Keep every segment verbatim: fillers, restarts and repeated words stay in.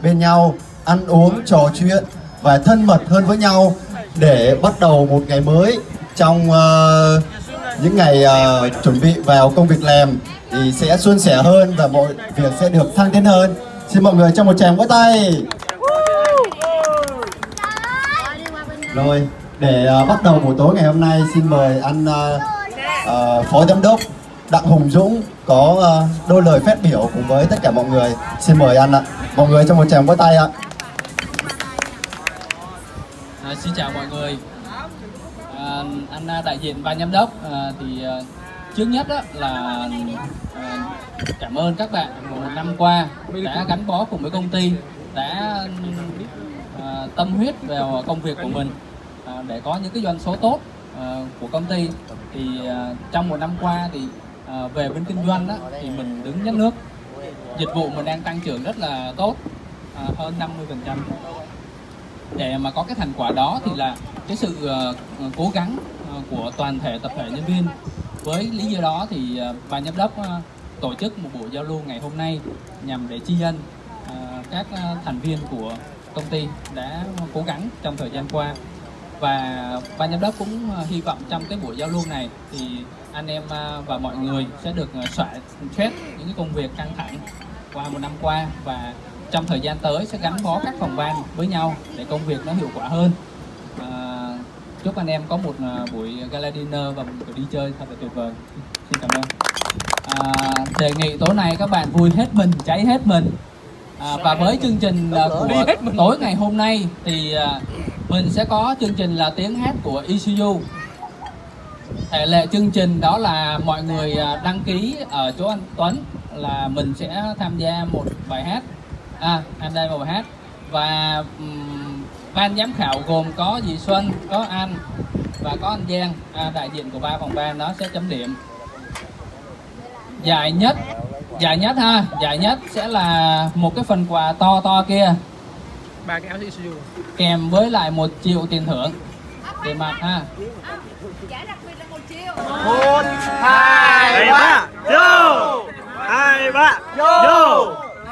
bên nhau, ăn uống, trò chuyện và thân mật hơn với nhau để bắt đầu một ngày mới trong uh, những ngày uh, chuẩn bị vào công việc làm thì sẽ suôn sẻ hơn và mọi việc sẽ được thăng tiến hơn. Xin mọi người cho một tràng vỗ tay. Rồi, để uh, bắt đầu buổi tối ngày hôm nay, xin mời anh uh, uh, Phó Giám đốc Đặng Hùng Dũng có uh, đôi lời phát biểu cùng với tất cả mọi người. Xin mời anh ạ. Mọi người cho một tràng vỗ tay ạ. À, xin chào mọi người. À, anh đại diện ban giám đốc à, thì à, trước nhất đó là à, cảm ơn các bạn một năm qua đã gắn bó cùng với công ty, đã à, tâm huyết vào công việc của mình à, để có những cái doanh số tốt à, của công ty. Thì à, trong một năm qua thì à, về bên kinh doanh đó, thì mình đứng nhất nước, dịch vụ mình đang tăng trưởng rất là tốt, à, hơn năm mươi phần trăm. Để mà có cái thành quả đó thì là cái sự uh, cố gắng uh, của toàn thể tập thể nhân viên. Với lý do đó thì uh, ban giám đốc uh, tổ chức một buổi giao lưu ngày hôm nay nhằm để tri ân uh, các uh, thành viên của công ty đã cố gắng trong thời gian qua. Và ban giám đốc cũng uh, hy vọng trong cái buổi giao lưu này thì anh em uh, và mọi người sẽ được uh, xóa stress những cái công việc căng thẳng qua một năm qua, và trong thời gian tới sẽ gắn bó các phòng ban với nhau để công việc nó hiệu quả hơn. À, chúc anh em có một uh, buổi gala dinner và một buổi đi chơi thật là tuyệt vời. Xin cảm ơn. À, đề nghị tối nay các bạn vui hết mình, cháy hết mình. À, và với chương trình uh, của tối ngày hôm nay thì uh, mình sẽ có chương trình là tiếng hát của i xê u. Thể lệ chương trình đó là mọi người uh, đăng ký ở chỗ anh Tuấn là mình sẽ tham gia một bài hát. À, anh đây một bài hát. Và um, ban giám khảo gồm có dì Xuân, có anh và có anh Giang, à, đại diện của ba phòng ban đó sẽ chấm điểm. Giải nhất, giải nhất ha, giải nhất sẽ là một cái phần quà to to kia, ba cái áo i xê u kèm với lại một triệu tiền thưởng tiền mặt ha. Giải đặc biệt là một triệu. Một, hai, ba, vô. Hai, ba, vô.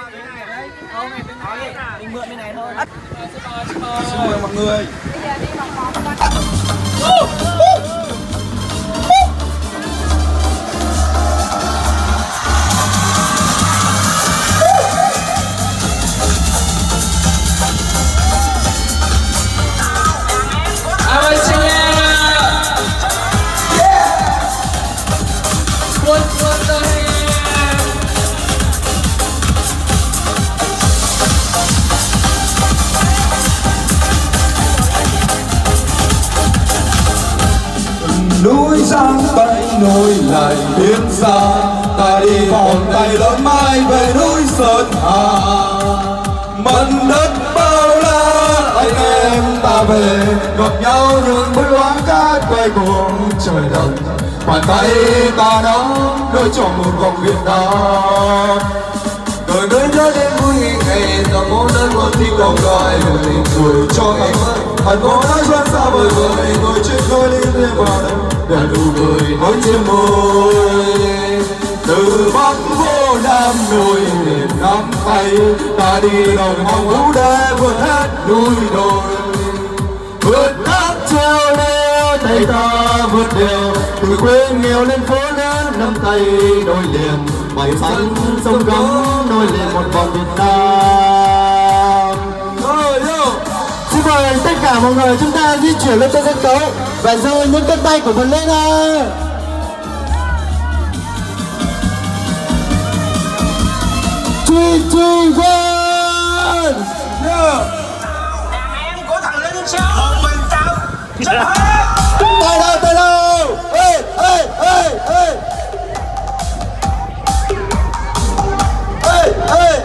Mình mượn bên này thôi. Xin mời mọi người. Bây giờ đi vòng vòng coi. Ơi xin em cuốn cuốn tôi núi Giang Tây nối lại biên xa, ta đi vòng tay lớn mãi về núi Sơn Hà. Mảnh đất bao la anh em ta về, gặp nhau những bức loáng cát quay cuồng trời đông. Bàn tay ta nắm đôi cho một vòng Việt Nam. Đời nơi nhớ đến vui ngày ta muốn đến một tiếng lòng gọi tình tuổi cho ngày mới. Hãy có nói xoan xa vời vời ngồi trên khơi lên thêm vào đây để nụ cười nói trên môi. Từ Bắc vô Nam núi miền nắm tay, ta đi đồng mong ưu để vượt hết núi đồi, vượt thác treo leo tay ta vượt đèo, từ quê nghèo lên phố lớn nắm tay đôi liền, mây xanh sông cấm đôi liền một vòng Việt Nam. Xin mời tất cả mọi người chúng ta di chuyển lên trên sân khấu và giơ những cánh tay của mình lên nào. Three, two, one. Yeah. Em của thằng lên sao? Một mình tao. Tay đâu, tay đâu. Ê, ê, ê, ê. Ê, ê.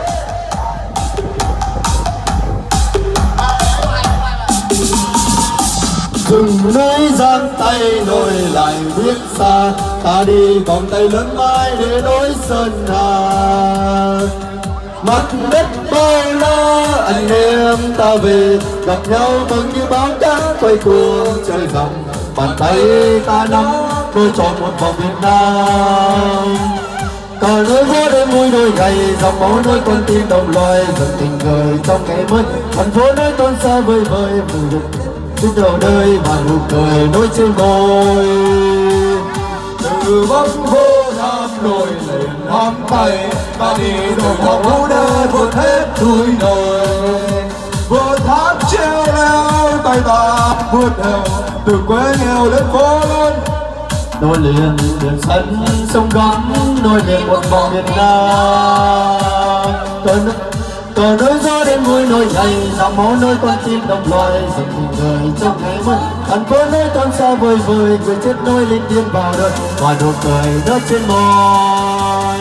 Dừng nơi giang tay nối lại biết xa, ta đi vòng tay lớn mãi để nối Sơn Hà. Mặt đất bao la anh em ta về, gặp nhau mừng như báo cát quay cuồng trời rộng. Bàn tay ta nắm đôi tròn một vòng Việt Nam. Cả nơi vô đêm vui đôi gầy, dòng máu nối con tim đồng loài, dần tình người trong ngày mới. Thành phố nơi tôn xa vơi vơi, mừng được chút đầu đời và nụ cười nối trên môi. Từ Bắc vô Nam nổi lên nắm tay, ta đi đồi học vũ đê vượt hết núi đồi, vượt thác treo leo tay ta vượt đèo, từ quê nghèo đến phố lớn. Nối liền biển sân sông gắn, nối liền một vòng miền Nam. Cơn cơn nối gió đến vui nối nhảy, dòng máu nối con tim đồng loài, dần tình người trong ngày mới. Thành phố nối con xa vời vời, người chết nối lên điên vào đời, và nụ cười nở trên môi.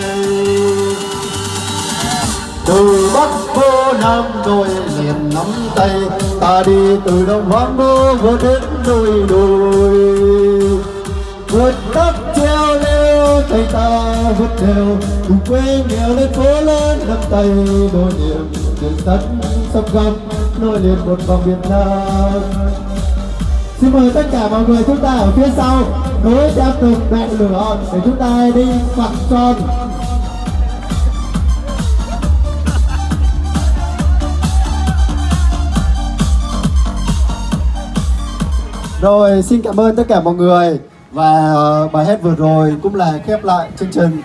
Từ Bắc vô Nam nối liền nắm tay, ta đi từ đồng hoang mơ vượt đến núi đồi, vượt đất treo leo tay ta vượt đèo, từ quê nghèo lên phố lớn nắm tay đôi niềm biển sắt sông gắn nối liền một vòng Việt Nam. Xin mời tất cả mọi người chúng ta ở phía sau nối tiếp tục đạn lửa để chúng ta đi quạt tròn. Rồi, xin cảm ơn tất cả mọi người. Và uh, bài hát vừa rồi cũng là khép lại chương trình.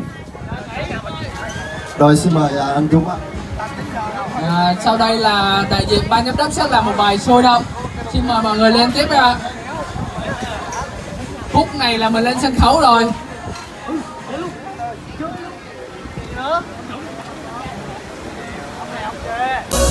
Rồi, xin mời uh, anh Dũng ạ. À, sau đây là đại diện ban giám đốc sẽ làm một bài sôi động. Xin mời mọi người lên tiếp ạ. Phút này là mình lên sân khấu rồi. Okay.